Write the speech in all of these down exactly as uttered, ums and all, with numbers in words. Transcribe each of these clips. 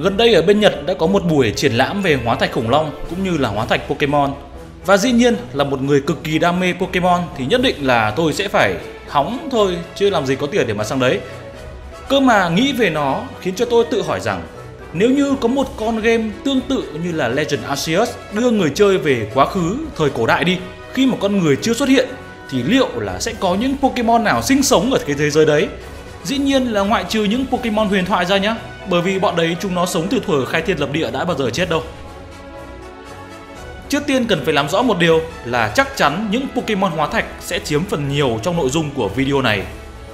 Gần đây ở bên Nhật đã có một buổi triển lãm về hóa thạch khủng long cũng như là hóa thạch Pokemon. Và dĩ nhiên là một người cực kỳ đam mê Pokemon thì nhất định là tôi sẽ phải hóng thôi, chứ làm gì có tiền để mà sang đấy. Cơ mà nghĩ về nó khiến cho tôi tự hỏi rằng nếu như có một con game tương tự như là Legend Arceus đưa người chơi về quá khứ thời cổ đại đi, khi mà con người chưa xuất hiện, thì liệu là sẽ có những Pokemon nào sinh sống ở cái thế giới đấy? Dĩ nhiên là ngoại trừ những Pokemon huyền thoại ra nhá, bởi vì bọn đấy chúng nó sống từ thuở khai thiên lập địa đã bao giờ chết đâu. Trước tiên cần phải làm rõ một điều là chắc chắn những Pokemon hóa thạch sẽ chiếm phần nhiều trong nội dung của video này.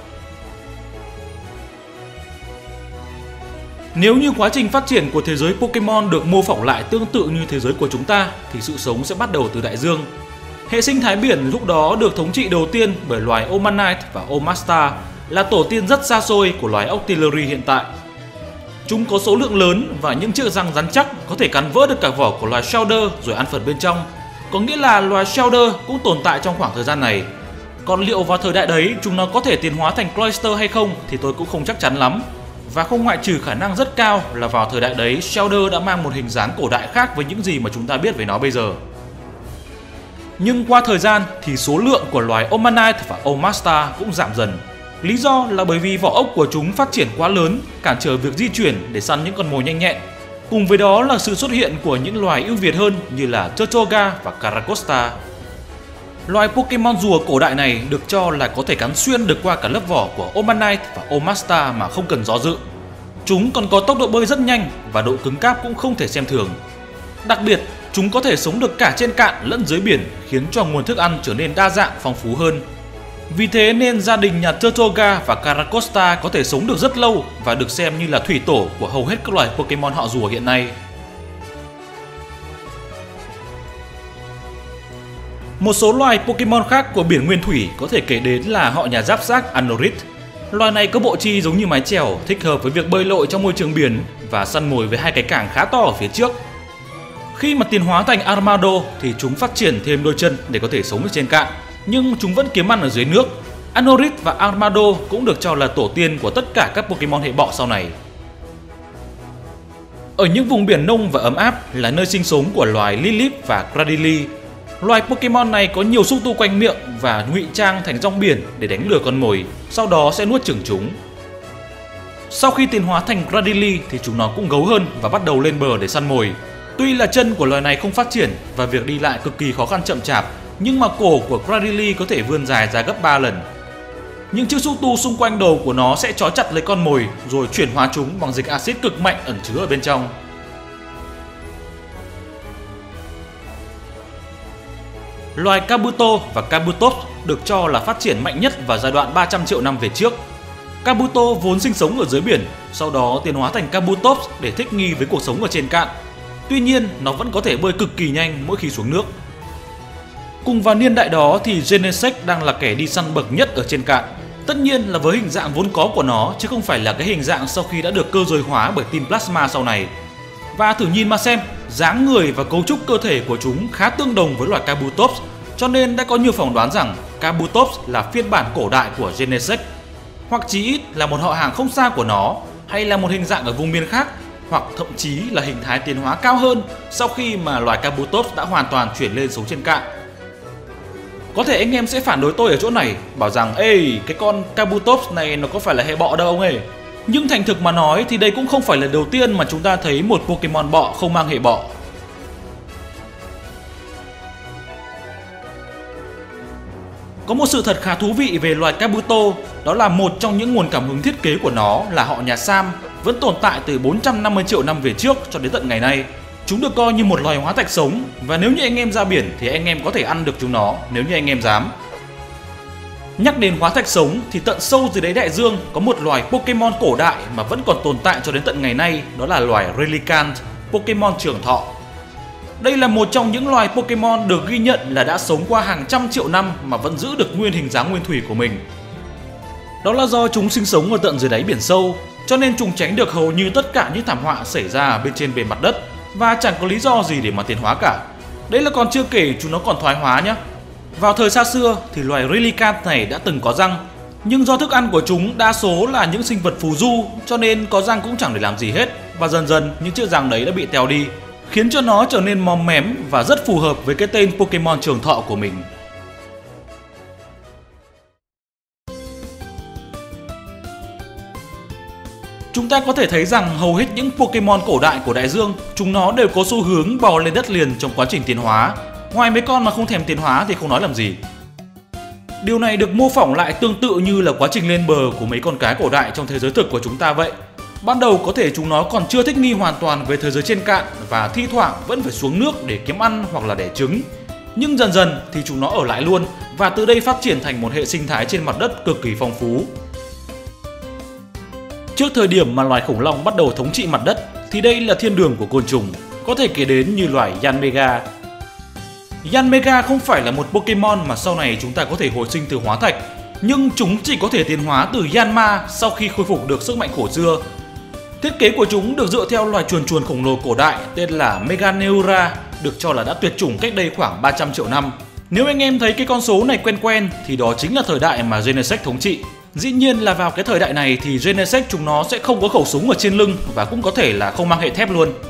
Nếu như quá trình phát triển của thế giới Pokemon được mô phỏng lại tương tự như thế giới của chúng ta thì sự sống sẽ bắt đầu từ đại dương. Hệ sinh thái biển lúc đó được thống trị đầu tiên bởi loài Omanite và Omastar, là tổ tiên rất xa xôi của loài Octillery hiện tại. Chúng có số lượng lớn và những chiếc răng rắn chắc có thể cắn vỡ được cả vỏ của loài Shellder rồi ăn phần bên trong. Có nghĩa là loài Shellder cũng tồn tại trong khoảng thời gian này. Còn liệu vào thời đại đấy chúng nó có thể tiến hóa thành Cloyster hay không thì tôi cũng không chắc chắn lắm. Và không ngoại trừ khả năng rất cao là vào thời đại đấy Shellder đã mang một hình dáng cổ đại khác với những gì mà chúng ta biết về nó bây giờ. Nhưng qua thời gian thì số lượng của loài Omanite và Omastar cũng giảm dần. Lý do là bởi vì vỏ ốc của chúng phát triển quá lớn, cản trở việc di chuyển để săn những con mồi nhanh nhẹn. Cùng với đó là sự xuất hiện của những loài ưu việt hơn như là Turtoga và Caracosta. Loài Pokemon rùa cổ đại này được cho là có thể cắn xuyên được qua cả lớp vỏ của Omanite và Omastar mà không cần do dự. Chúng còn có tốc độ bơi rất nhanh và độ cứng cáp cũng không thể xem thường. Đặc biệt, chúng có thể sống được cả trên cạn lẫn dưới biển, khiến cho nguồn thức ăn trở nên đa dạng phong phú hơn. Vì thế nên gia đình nhà Turtoga và Caracosta có thể sống được rất lâu và được xem như là thủy tổ của hầu hết các loài Pokemon họ rùa hiện nay. Một số loài Pokemon khác của biển nguyên thủy có thể kể đến là họ nhà giáp xác Anorith. Loài này có bộ chi giống như mái chèo, thích hợp với việc bơi lội trong môi trường biển và săn mồi với hai cái cảng khá to ở phía trước. Khi mà tiến hóa thành Armado thì chúng phát triển thêm đôi chân để có thể sống ở trên cạn, nhưng chúng vẫn kiếm ăn ở dưới nước. Anorith và Armado cũng được cho là tổ tiên của tất cả các Pokemon hệ bọ sau này. Ở những vùng biển nông và ấm áp là nơi sinh sống của loài Lilip và Cradily. Loài Pokemon này có nhiều xúc tu quanh miệng và ngụy trang thành rong biển để đánh lừa con mồi, sau đó sẽ nuốt chửng chúng. Sau khi tiến hóa thành Cradily thì chúng nó cũng gấu hơn và bắt đầu lên bờ để săn mồi. Tuy là chân của loài này không phát triển và việc đi lại cực kỳ khó khăn chậm chạp, nhưng mà cổ của Cradily có thể vươn dài ra gấp ba lần. Những chiếc xúc tu xung quanh đầu của nó sẽ trói chặt lấy con mồi rồi chuyển hóa chúng bằng dịch axit cực mạnh ẩn chứa ở bên trong. Loài Kabuto và Kabutops được cho là phát triển mạnh nhất vào giai đoạn ba trăm triệu năm về trước. Kabuto vốn sinh sống ở dưới biển, sau đó tiến hóa thành Kabutops để thích nghi với cuộc sống ở trên cạn. Tuy nhiên, nó vẫn có thể bơi cực kỳ nhanh mỗi khi xuống nước. Cùng vào niên đại đó thì Genesect đang là kẻ đi săn bậc nhất ở trên cạn. Tất nhiên là với hình dạng vốn có của nó chứ không phải là cái hình dạng sau khi đã được cơ giới hóa bởi Team Plasma sau này. Và thử nhìn mà xem, dáng người và cấu trúc cơ thể của chúng khá tương đồng với loài Kabutops, cho nên đã có nhiều phỏng đoán rằng Kabutops là phiên bản cổ đại của Genesect, hoặc chí ít là một họ hàng không xa của nó, hay là một hình dạng ở vùng miền khác, hoặc thậm chí là hình thái tiến hóa cao hơn sau khi mà loài Kabutops đã hoàn toàn chuyển lên sống trên cạn. Có thể anh em sẽ phản đối tôi ở chỗ này, bảo rằng ê, cái con Kabutops này nó có phải là hệ bọ đâu ông ơi. Nhưng thành thực mà nói thì đây cũng không phải là đầu tiên mà chúng ta thấy một Pokemon bọ không mang hệ bọ. Có một sự thật khá thú vị về loài Kabuto, đó là một trong những nguồn cảm hứng thiết kế của nó là họ nhà Sam, vẫn tồn tại từ bốn trăm năm mươi triệu năm về trước cho đến tận ngày nay. Chúng được coi như một loài hóa thạch sống và nếu như anh em ra biển thì anh em có thể ăn được chúng nó nếu như anh em dám. Nhắc đến hóa thạch sống thì tận sâu dưới đáy đại dương có một loài Pokemon cổ đại mà vẫn còn tồn tại cho đến tận ngày nay, đó là loài Relicanth, Pokemon trường thọ. Đây là một trong những loài Pokemon được ghi nhận là đã sống qua hàng trăm triệu năm mà vẫn giữ được nguyên hình dáng nguyên thủy của mình. Đó là do chúng sinh sống ở tận dưới đáy biển sâu, cho nên chúng tránh được hầu như tất cả những thảm họa xảy ra bên trên bề mặt đất và chẳng có lý do gì để mà tiến hóa cả. Đấy là còn chưa kể chúng nó còn thoái hóa nhé. Vào thời xa xưa thì loài Relicanth này đã từng có răng, nhưng do thức ăn của chúng đa số là những sinh vật phù du cho nên có răng cũng chẳng để làm gì hết. và dần dần những chiếc răng đấy đã bị teo đi, khiến cho nó trở nên móm mém và rất phù hợp với cái tên Pokemon trường thọ của mình. Chúng ta có thể thấy rằng hầu hết những Pokemon cổ đại của đại dương, chúng nó đều có xu hướng bò lên đất liền trong quá trình tiến hóa. Ngoài mấy con mà không thèm tiến hóa thì không nói làm gì. Điều này được mô phỏng lại tương tự như là quá trình lên bờ của mấy con cái cổ đại trong thế giới thực của chúng ta vậy. Ban đầu có thể chúng nó còn chưa thích nghi hoàn toàn với thế giới trên cạn và thi thoảng vẫn phải xuống nước để kiếm ăn hoặc là đẻ trứng. Nhưng dần dần thì chúng nó ở lại luôn và từ đây phát triển thành một hệ sinh thái trên mặt đất cực kỳ phong phú. Trước thời điểm mà loài khủng long bắt đầu thống trị mặt đất thì đây là thiên đường của côn trùng, có thể kể đến như loài Yanmega. Yanmega không phải là một Pokemon mà sau này chúng ta có thể hồi sinh từ hóa thạch, nhưng chúng chỉ có thể tiến hóa từ Yanma sau khi khôi phục được sức mạnh cổ xưa. Thiết kế của chúng được dựa theo loài chuồn chuồn khổng lồ cổ đại tên là Meganeura, được cho là đã tuyệt chủng cách đây khoảng ba trăm triệu năm. Nếu anh em thấy cái con số này quen quen thì đó chính là thời đại mà Genesect thống trị. Dĩ nhiên là vào cái thời đại này thì Genesect chúng nó sẽ không có khẩu súng ở trên lưng và cũng có thể là không mang hệ thép luôn.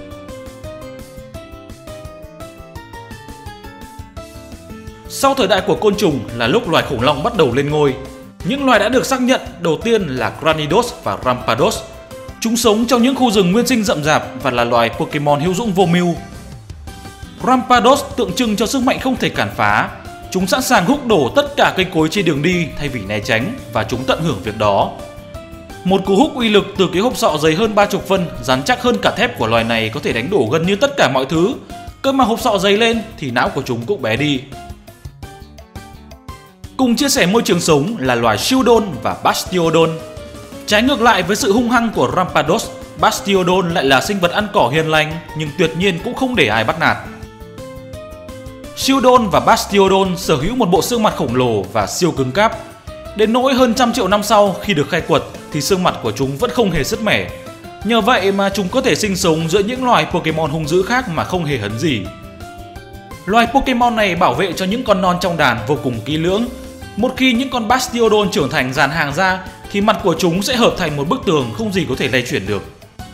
Sau thời đại của côn trùng là lúc loài khủng long bắt đầu lên ngôi. Những loài đã được xác nhận đầu tiên là Granidos và Rampados. Chúng sống trong những khu rừng nguyên sinh rậm rạp và là loài Pokemon hữu dũng vô mưu. Rampados tượng trưng cho sức mạnh không thể cản phá. Chúng sẵn sàng húc đổ tất cả cây cối trên đường đi thay vì né tránh và chúng tận hưởng việc đó. Một cú húc uy lực từ cái hộp sọ dày hơn ba mươi phân, rắn chắc hơn cả thép của loài này có thể đánh đổ gần như tất cả mọi thứ. Cơ mà hộp sọ dày lên thì não của chúng cũng bé đi. Cùng chia sẻ môi trường sống là loài Shieldon và Bastiodon. Trái ngược lại với sự hung hăng của Rampados, Bastiodon lại là sinh vật ăn cỏ hiền lành nhưng tuyệt nhiên cũng không để ai bắt nạt. Shieldon và Bastiodon sở hữu một bộ xương mặt khổng lồ và siêu cứng cáp. Đến nỗi hơn trăm triệu năm sau khi được khai quật thì xương mặt của chúng vẫn không hề sứt mẻ. Nhờ vậy mà chúng có thể sinh sống giữa những loài Pokemon hung dữ khác mà không hề hấn gì. Loài Pokemon này bảo vệ cho những con non trong đàn vô cùng kỹ lưỡng. Một khi những con Bastiodon trưởng thành dàn hàng ra thì mặt của chúng sẽ hợp thành một bức tường không gì có thể lay chuyển được.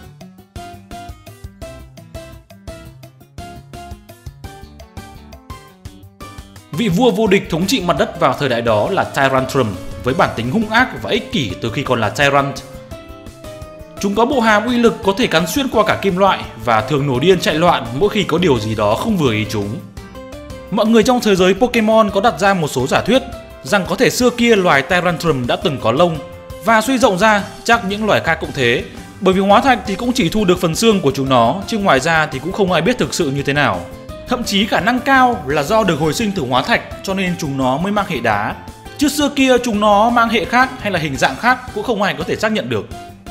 Vị vua vô địch thống trị mặt đất vào thời đại đó là Tyrantrum với bản tính hung ác và ích kỷ từ khi còn là Tyrant. Chúng có bộ hàm uy lực có thể cắn xuyên qua cả kim loại và thường nổi điên chạy loạn mỗi khi có điều gì đó không vừa ý chúng. Mọi người trong thế giới Pokemon có đặt ra một số giả thuyết rằng có thể xưa kia loài Tyrantrum đã từng có lông và suy rộng ra chắc những loài khác cũng thế, bởi vì hóa thạch thì cũng chỉ thu được phần xương của chúng nó chứ ngoài ra thì cũng không ai biết thực sự như thế nào. Thậm chí khả năng cao là do được hồi sinh từ hóa thạch cho nên chúng nó mới mang hệ đá, chứ xưa kia chúng nó mang hệ khác hay là hình dạng khác cũng không ai có thể xác nhận được.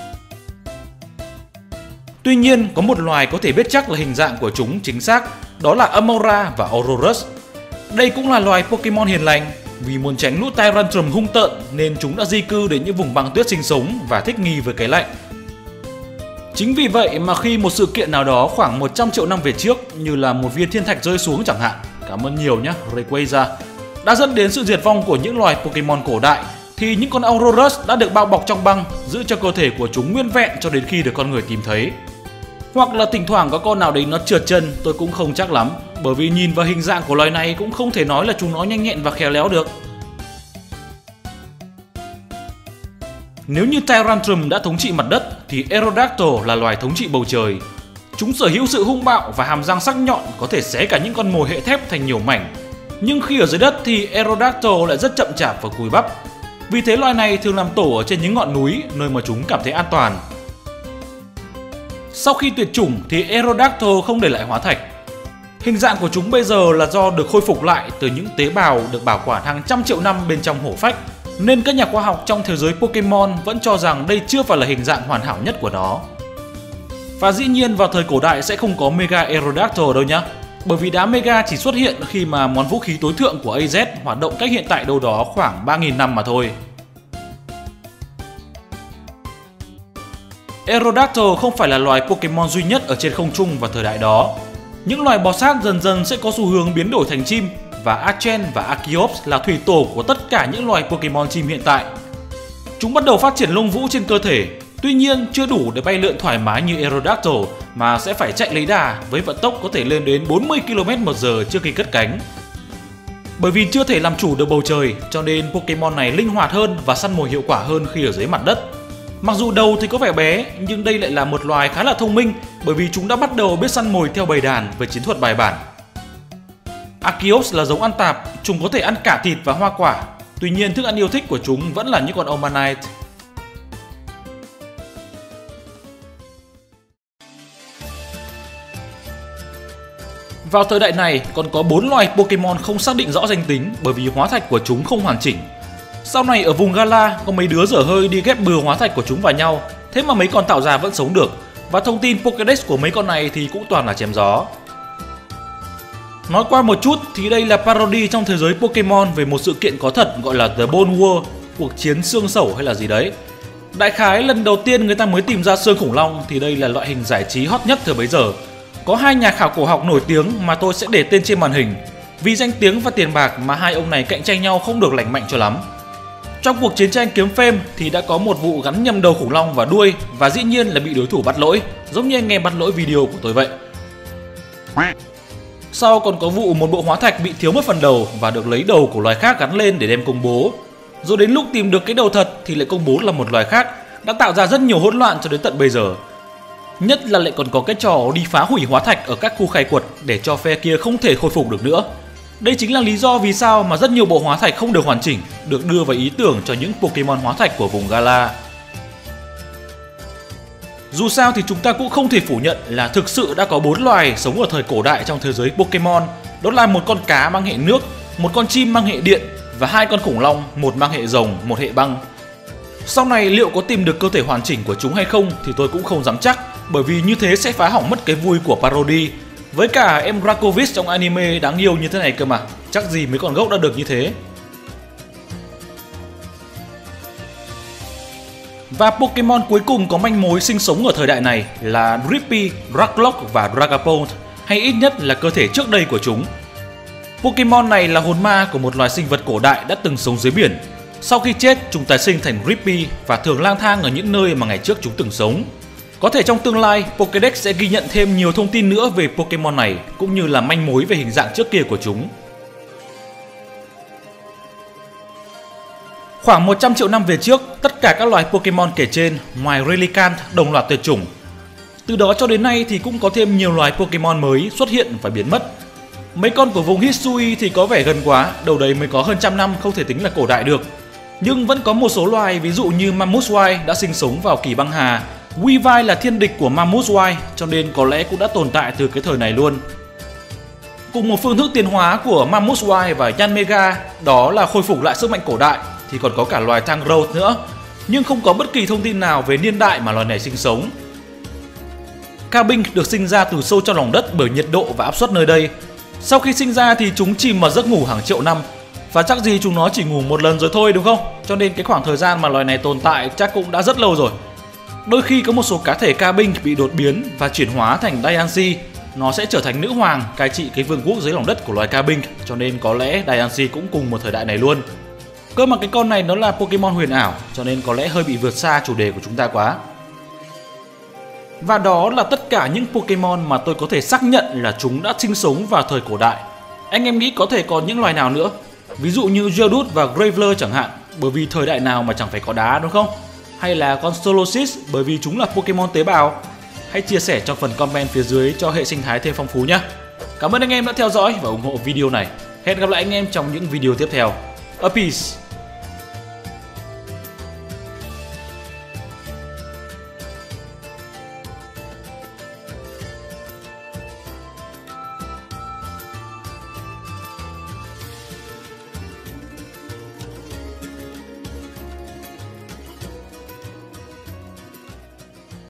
Tuy nhiên có một loài có thể biết chắc là hình dạng của chúng chính xác, đó là Amaura và Aurorus. Đây cũng là loài Pokemon hiền lành. Vì muốn tránh lũ Tyrantrum hung tợn nên chúng đã di cư đến những vùng băng tuyết sinh sống và thích nghi với cái lạnh. Chính vì vậy mà khi một sự kiện nào đó khoảng một trăm triệu năm về trước, như là một viên thiên thạch rơi xuống chẳng hạn, cảm ơn nhiều nhé Rayquaza, đã dẫn đến sự diệt vong của những loài Pokemon cổ đại, thì những con Aurorus đã được bao bọc trong băng, giữ cho cơ thể của chúng nguyên vẹn cho đến khi được con người tìm thấy. Hoặc là thỉnh thoảng có con nào đấy nó trượt chân, tôi cũng không chắc lắm, bởi vì nhìn vào hình dạng của loài này cũng không thể nói là chúng nó nhanh nhẹn và khéo léo được. Nếu như Tyrantrum đã thống trị mặt đất thì Aerodactyl là loài thống trị bầu trời. Chúng sở hữu sự hung bạo và hàm răng sắc nhọn có thể xé cả những con mồi hệ thép thành nhiều mảnh. Nhưng khi ở dưới đất thì Aerodactyl lại rất chậm chạp và cùi bắp. Vì thế loài này thường làm tổ ở trên những ngọn núi, nơi mà chúng cảm thấy an toàn. Sau khi tuyệt chủng thì Aerodactyl không để lại hóa thạch. Hình dạng của chúng bây giờ là do được khôi phục lại từ những tế bào được bảo quản hàng trăm triệu năm bên trong hổ phách, nên các nhà khoa học trong thế giới Pokemon vẫn cho rằng đây chưa phải là hình dạng hoàn hảo nhất của nó. Và dĩ nhiên vào thời cổ đại sẽ không có Mega Aerodactyl đâu nhá, bởi vì đá Mega chỉ xuất hiện khi mà món vũ khí tối thượng của a zét hoạt động cách hiện tại đâu đó khoảng ba nghìn năm mà thôi. Aerodactyl không phải là loài Pokemon duy nhất ở trên không trung vào thời đại đó. Những loài bò sát dần dần sẽ có xu hướng biến đổi thành chim, và Archen và Archeops là thủy tổ của tất cả những loài Pokemon chim hiện tại. Chúng bắt đầu phát triển lông vũ trên cơ thể, Tuy nhiên chưa đủ để bay lượn thoải mái như Aerodactyl mà sẽ phải chạy lấy đà với vận tốc có thể lên đến bốn mươi ki lô mét một giờ trước khi cất cánh. Bởi vì chưa thể làm chủ được bầu trời cho nên Pokemon này linh hoạt hơn và săn mồi hiệu quả hơn khi ở dưới mặt đất. Mặc dù đầu thì có vẻ bé nhưng đây lại là một loài khá là thông minh bởi vì chúng đã bắt đầu biết săn mồi theo bầy đàn với chiến thuật bài bản. Arceus là giống ăn tạp, chúng có thể ăn cả thịt và hoa quả. Tuy nhiên thức ăn yêu thích của chúng vẫn là những con Omanite. Vào thời đại này còn có bốn loài Pokemon không xác định rõ danh tính bởi vì hóa thạch của chúng không hoàn chỉnh. Sau này ở vùng Galar có mấy đứa dở hơi đi ghép bừa hóa thạch của chúng vào nhau, thế mà mấy con tạo ra vẫn sống được. Và thông tin Pokédex của mấy con này thì cũng toàn là chém gió. Nói qua một chút thì đây là parody trong thế giới Pokemon về một sự kiện có thật gọi là The Bone War, cuộc chiến xương sẩu hay là gì đấy. Đại khái lần đầu tiên người ta mới tìm ra xương khủng long thì đây là loại hình giải trí hot nhất thời bấy giờ. Có hai nhà khảo cổ học nổi tiếng mà tôi sẽ để tên trên màn hình. Vì danh tiếng và tiền bạc mà hai ông này cạnh tranh nhau không được lành mạnh cho lắm. Trong cuộc chiến tranh kiếm phêm thì đã có một vụ gắn nhầm đầu khủng long và đuôi và dĩ nhiên là bị đối thủ bắt lỗi, giống như anh em bắt lỗi video của tôi vậy. Sau còn có vụ một bộ hóa thạch bị thiếu mất phần đầu và được lấy đầu của loài khác gắn lên để đem công bố. Rồi đến lúc tìm được cái đầu thật thì lại công bố là một loài khác, đã tạo ra rất nhiều hỗn loạn cho đến tận bây giờ. Nhất là lại còn có cái trò đi phá hủy hóa thạch ở các khu khai quật để cho phe kia không thể khôi phục được nữa. Đây chính là lý do vì sao mà rất nhiều bộ hóa thạch không được hoàn chỉnh được đưa vào ý tưởng cho những Pokemon hóa thạch của vùng Galar. Dù sao thì chúng ta cũng không thể phủ nhận là thực sự đã có bốn loài sống ở thời cổ đại trong thế giới Pokemon. Đó là một con cá mang hệ nước, một con chim mang hệ điện và hai con khủng long, một mang hệ rồng, một hệ băng. Sau này liệu có tìm được cơ thể hoàn chỉnh của chúng hay không thì tôi cũng không dám chắc, bởi vì như thế sẽ phá hỏng mất cái vui của parody. Với cả em Dracovish trong anime đáng yêu như thế này cơ mà, chắc gì mấy con gốc đã được như thế. Và Pokemon cuối cùng có manh mối sinh sống ở thời đại này là Drippy, Draglock và Dragapult, hay ít nhất là cơ thể trước đây của chúng. Pokemon này là hồn ma của một loài sinh vật cổ đại đã từng sống dưới biển. Sau khi chết, chúng tái sinh thành Drippy và thường lang thang ở những nơi mà ngày trước chúng từng sống. Có thể trong tương lai, Pokédex sẽ ghi nhận thêm nhiều thông tin nữa về Pokemon này, cũng như là manh mối về hình dạng trước kia của chúng. Khoảng một trăm triệu năm về trước, tất cả các loài Pokemon kể trên, ngoài Relicanth, đồng loạt tuyệt chủng. Từ đó cho đến nay thì cũng có thêm nhiều loài Pokemon mới xuất hiện và biến mất. Mấy con của vùng Hisui thì có vẻ gần quá, đầu đấy mới có hơn trăm năm không thể tính là cổ đại được. Nhưng vẫn có một số loài ví dụ như Mamoswine đã sinh sống vào kỳ băng hà. Weavile là thiên địch của Mamoswine cho nên có lẽ cũng đã tồn tại từ cái thời này luôn. Cùng một phương thức tiến hóa của Mamoswine và Yanmega đó là khôi phục lại sức mạnh cổ đại thì còn có cả loài Tangrowth nữa. Nhưng không có bất kỳ thông tin nào về niên đại mà loài này sinh sống. Carbink được sinh ra từ sâu trong lòng đất bởi nhiệt độ và áp suất nơi đây. Sau khi sinh ra thì chúng chìm vào giấc ngủ hàng triệu năm. Và chắc gì chúng nó chỉ ngủ một lần rồi thôi đúng không? Cho nên cái khoảng thời gian mà loài này tồn tại chắc cũng đã rất lâu rồi. Đôi khi có một số cá thể Carbink bị đột biến và chuyển hóa thành Diancie. Nó sẽ trở thành nữ hoàng cai trị cái vương quốc dưới lòng đất của loài Carbink. Cho nên có lẽ Diancie cũng cùng một thời đại này luôn. Cơ mà cái con này nó là Pokemon huyền ảo cho nên có lẽ hơi bị vượt xa chủ đề của chúng ta quá. Và đó là tất cả những Pokemon mà tôi có thể xác nhận là chúng đã sinh sống vào thời cổ đại. Anh em nghĩ có thể còn những loài nào nữa? Ví dụ như Geodude và Graveler chẳng hạn, bởi vì thời đại nào mà chẳng phải có đá đúng không? Hay là con Stolosis bởi vì chúng là Pokemon tế bào? Hãy chia sẻ trong phần comment phía dưới cho hệ sinh thái thêm phong phú nhé. Cảm ơn anh em đã theo dõi và ủng hộ video này. Hẹn gặp lại anh em trong những video tiếp theo. A peace!